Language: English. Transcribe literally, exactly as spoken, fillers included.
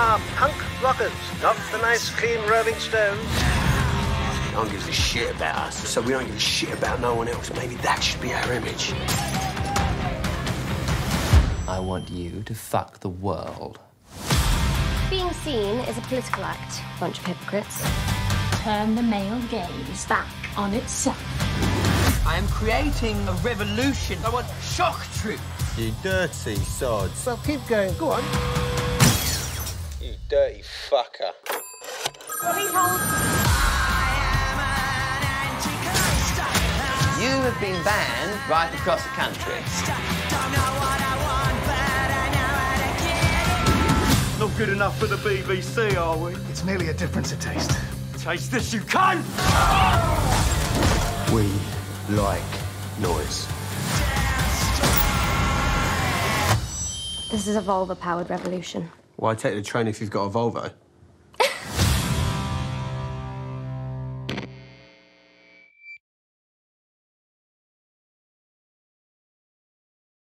are punk rockers, not the nice, clean Rolling Stones. No one gives a shit about us, so we don't give a shit about no one else. Maybe that should be our image. I want you to fuck the world. Being seen is a political act. Bunch of hypocrites. Turn the male gaze back on itself. I am creating a revolution. I want shock troops. You dirty sods. Well, keep going. Go on. You dirty fucker. Please hold. You have been banned right across the country. Not good enough for the B B C, are we? It's merely a difference of taste. Taste this, you cunt! We like noise. This is a Volvo-powered revolution. Why take the train if you've got a Volvo?